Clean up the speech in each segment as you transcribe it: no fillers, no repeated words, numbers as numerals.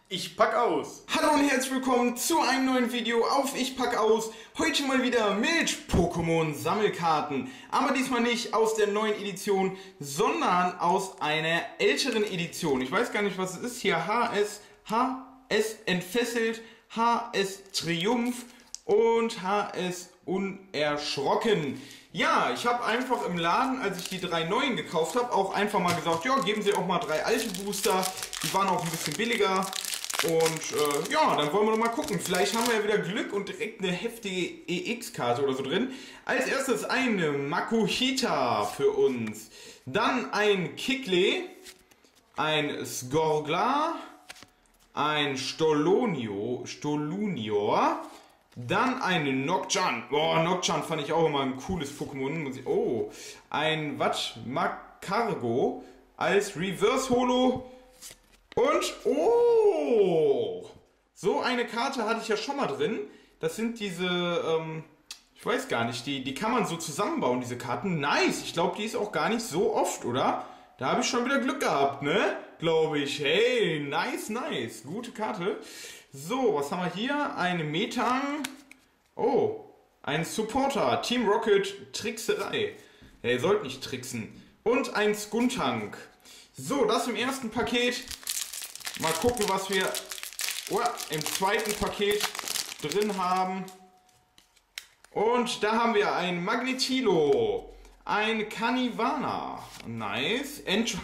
Ich pack aus! Hallo und herzlich willkommen zu einem neuen Video auf Ich pack aus. Heute mal wieder mit Pokémon Sammelkarten. Aber diesmal nicht aus der neuen Edition, sondern aus einer älteren Edition. Ich weiß gar nicht, was es ist hier. HS Entfesselt, HS Triumph und HS Unerschrocken. Ja, ich habe einfach im Laden, als ich die drei neuen gekauft habe, auch einfach mal gesagt, ja, geben Sie auch mal drei alte Booster. Die waren auch ein bisschen billiger. Und ja, dann wollen wir noch mal gucken. Vielleicht haben wir ja wieder Glück und direkt eine heftige EX-Karte oder so drin. Als erstes eine Makuhita für uns. Dann ein Kikle, ein Skorgla, ein Stolunior, dann ein Nocturne. Boah, Nocturne fand ich auch immer ein cooles Pokémon. Oh, ein Macargo als Reverse Holo. Und, oh, so eine Karte hatte ich ja schon mal drin. Das sind diese, ich weiß gar nicht, die kann man so zusammenbauen, diese Karten. Nice, ich glaube, die ist auch gar nicht so oft, oder? Da habe ich schon wieder Glück gehabt, ne? Glaube ich. Hey, nice, nice. Gute Karte. So, was haben wir hier? Eine Metang. Oh, ein Supporter. Team Rocket, Trickserei. Ja, ihr sollt nicht tricksen. Und ein Skuntank. So, das im ersten Paket. Mal gucken, was wir im zweiten Paket drin haben. Und da haben wir ein Magnetilo, ein Canivana, nice, Enchon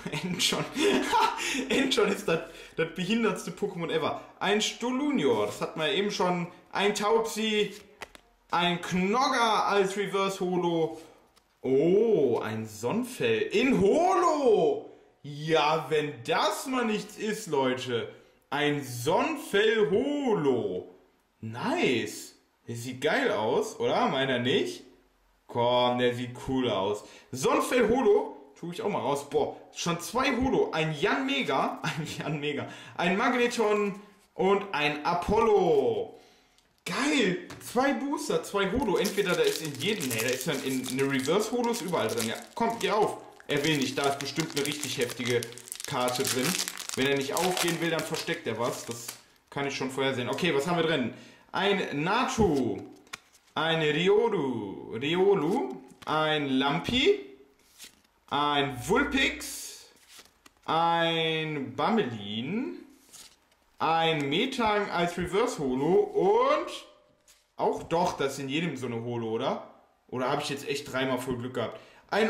ist das behindertste Pokémon ever. Ein Stolunior, das hatten wir eben schon, ein Taubsi, ein Knogger als Reverse Holo. Oh, ein Sonnenfell in Holo. Ja, wenn das mal nichts ist, Leute. Ein Sonnenfell Holo. Nice. Der sieht geil aus, oder? Meint er nicht? Komm, der sieht cool aus. Sonnenfell Holo. Tue ich auch mal raus. Boah, schon zwei Holo. Ein Yanmega. Ein Magneton und ein Apollo. Geil. Zwei Booster, zwei Holo. Entweder da ist in jedem. Ne, da ist dann in eine Reverse Holo ist überall drin. Ja, komm, geh auf. Erwähne ich, da ist bestimmt eine richtig heftige Karte drin. Wenn er nicht aufgehen will, dann versteckt er was. Das kann ich schon vorhersehen. Okay, was haben wir drin? Ein Natu, ein Riolu, ein Lampi, ein Vulpix, ein Bamelin, ein Metang als Reverse Holo und auch doch, das ist in jedem so eine Holo, oder? Oder habe ich jetzt echt dreimal voll Glück gehabt? Ein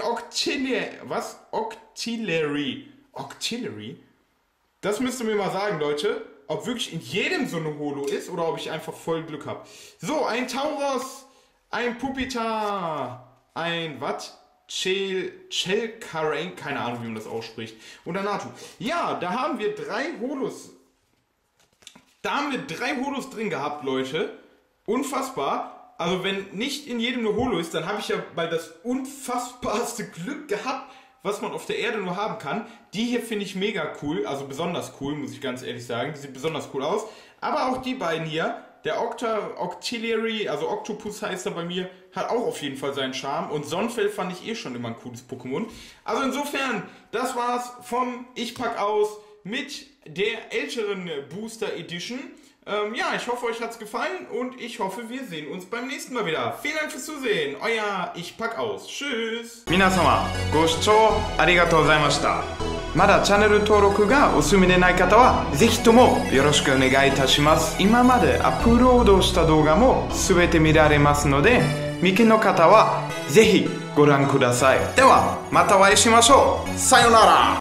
Octillery. Octillery? Das müsst ihr mir mal sagen, Leute. Ob wirklich in jedem so eine Holo ist oder ob ich einfach voll Glück habe. So, ein Tauros, ein Pupita, ein Chelkarain, keine Ahnung, wie man das ausspricht. Und ein Natu. Ja, da haben wir drei Holos. Da haben wir drei Holos drin gehabt, Leute. Unfassbar. Also wenn nicht in jedem eine Holo ist, dann habe ich ja mal das unfassbarste Glück gehabt, was man auf der Erde nur haben kann. Die hier finde ich mega cool, also besonders cool, muss ich ganz ehrlich sagen. Die sieht besonders cool aus. Aber auch die beiden hier, der Octillery, also Octopus heißt er bei mir, hat auch auf jeden Fall seinen Charme. Und Sonnenfell fand ich eh schon immer ein cooles Pokémon. Also insofern, das war's vom Ich pack aus mit der älteren Booster Edition. Ja, ich hoffe, euch hat's gefallen und ich hoffe, wir sehen uns beim nächsten Mal wieder. Vielen Dank fürs Zusehen. Euer Ich pack aus. Tschüss. 皆様、ご視聴ありがとうございました。まだチャンネル登録がお済みでない方は、ぜひともよろしくお願いいたします。今までアップロードした動画もすべて見られますので、未見の方はぜひご覧ください。では、またお会いしましょう。さようなら。